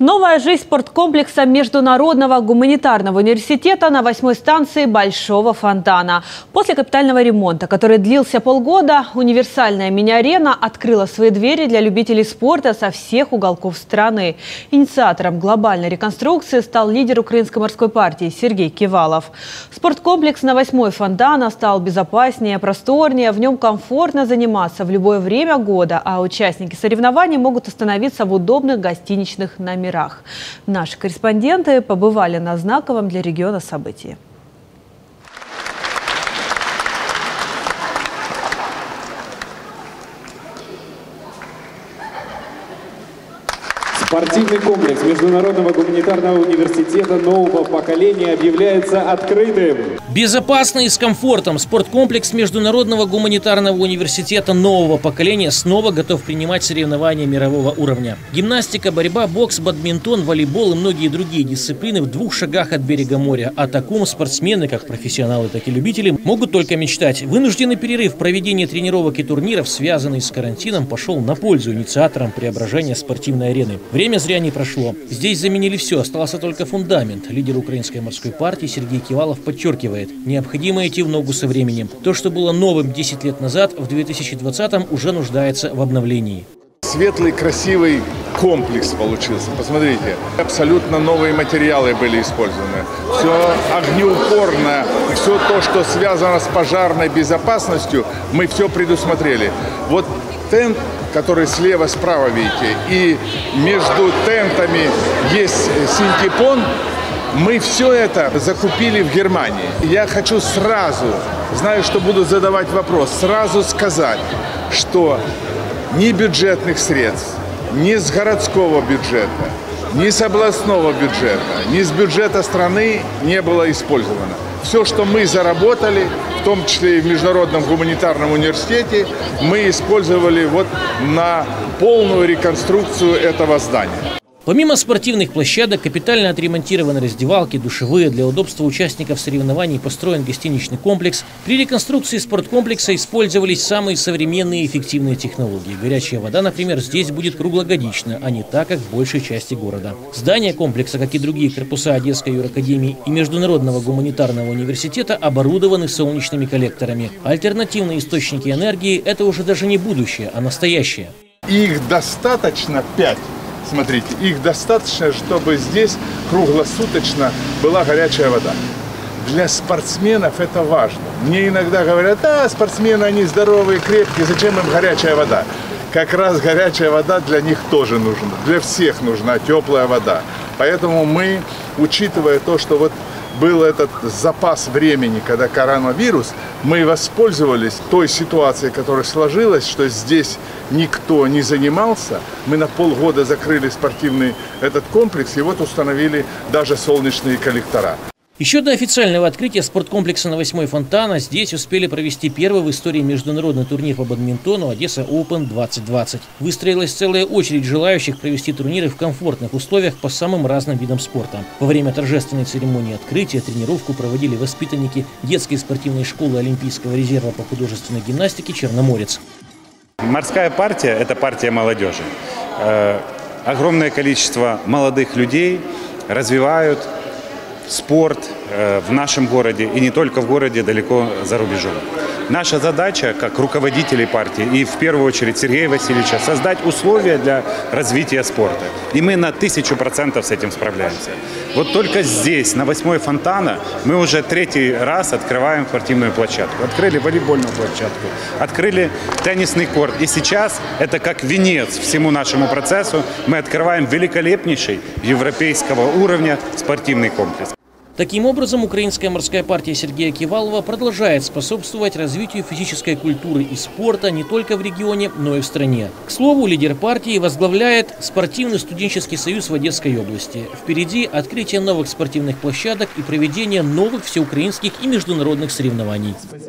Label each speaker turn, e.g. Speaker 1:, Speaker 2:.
Speaker 1: Новая жизнь спорткомплекса Международного гуманитарного университета на 8-й станции Большого фонтана. После капитального ремонта, который длился полгода, универсальная мини-арена открыла свои двери для любителей спорта со всех уголков страны. Инициатором глобальной реконструкции стал лидер Украинской морской партии Сергей Кивалов. Спорткомплекс на 8-й фонтана стал безопаснее, просторнее, в нем комфортно заниматься в любое время года, а участники соревнований могут остановиться в удобных гостиничных номерах. Наши корреспонденты побывали на знаковом для региона событии.
Speaker 2: Спортивный комплекс Международного гуманитарного университета нового поколения объявляется открытым.
Speaker 3: Безопасно и с комфортом спорткомплекс Международного гуманитарного университета нового поколения снова готов принимать соревнования мирового уровня. Гимнастика, борьба, бокс, бадминтон, волейбол и многие другие дисциплины в 2 шагах от берега моря. О таком спортсмены, как профессионалы, так и любители, могут только мечтать. Вынужденный перерыв в проведении тренировок и турниров, связанный с карантином, пошел на пользу инициаторам преображения спортивной арены. Время зря не прошло. Здесь заменили все, остался только фундамент. Лидер Украинской морской партии Сергей Кивалов подчеркивает, необходимо идти в ногу со временем. То, что было новым 10 лет назад, в 2020-м уже нуждается в обновлении.
Speaker 4: Светлый, красивый комплекс получился. Посмотрите, абсолютно новые материалы были использованы. Все огнеупорно, все то, что связано с пожарной безопасностью, мы все предусмотрели. Вот тент, который слева-справа видите, и между тентами есть синтепон, мы все это закупили в Германии. Я хочу сразу, знаю, что буду задавать вопрос, сразу сказать, что ни бюджетных средств, ни с городского бюджета, ни с областного бюджета, ни с бюджета страны не было использовано. Все, что мы заработали, в том числе и в Международном гуманитарном университете, мы использовали вот на полную реконструкцию этого здания.
Speaker 3: Помимо спортивных площадок, капитально отремонтированы раздевалки, душевые. Для удобства участников соревнований построен гостиничный комплекс. При реконструкции спорткомплекса использовались самые современные и эффективные технологии. Горячая вода, например, здесь будет круглогодично, а не так, как в большей части города. Здания комплекса, как и другие корпуса Одесской юракадемии и Международного гуманитарного университета, оборудованы солнечными коллекторами. Альтернативные источники энергии – это уже даже не будущее, а настоящее.
Speaker 4: Их достаточно 5. Смотрите, их достаточно, чтобы здесь круглосуточно была горячая вода. Для спортсменов это важно. Мне иногда говорят, спортсмены, они здоровые, крепкие, зачем им горячая вода? Как раз горячая вода для них тоже нужна. Для всех нужна теплая вода. Поэтому мы, учитывая то, что вот был этот запас времени, когда коронавирус, мы воспользовались той ситуацией, которая сложилась, что здесь никто не занимался. Мы на полгода закрыли спортивный этот комплекс и вот установили даже солнечные коллектора.
Speaker 3: Еще до официального открытия спорткомплекса на 8-й фонтана здесь успели провести первый в истории международный турнир по бадминтону «Одесса Open 2020». Выстроилась целая очередь желающих провести турниры в комфортных условиях по самым разным видам спорта. Во время торжественной церемонии открытия тренировку проводили воспитанники детской спортивной школы Олимпийского резерва по художественной гимнастике «Черноморец».
Speaker 5: Морская партия – это партия молодежи. Огромное количество молодых людей развивают спорт в нашем городе и не только в городе, далеко за рубежом. Наша задача, как руководителей партии и в первую очередь Сергея Васильевича, создать условия для развития спорта. И мы на 1000% с этим справляемся. Вот только здесь, на 8-й фонтана, мы уже 3-й раз открываем спортивную площадку. Открыли волейбольную площадку, открыли теннисный корт. И сейчас это как венец всему нашему процессу. Мы открываем великолепнейший европейского уровня спортивный комплекс.
Speaker 3: Таким образом, Украинская морская партия Сергея Кивалова продолжает способствовать развитию физической культуры и спорта не только в регионе, но и в стране. К слову, лидер партии возглавляет спортивный студенческий союз в Одесской области. Впереди открытие новых спортивных площадок и проведение новых всеукраинских и международных соревнований.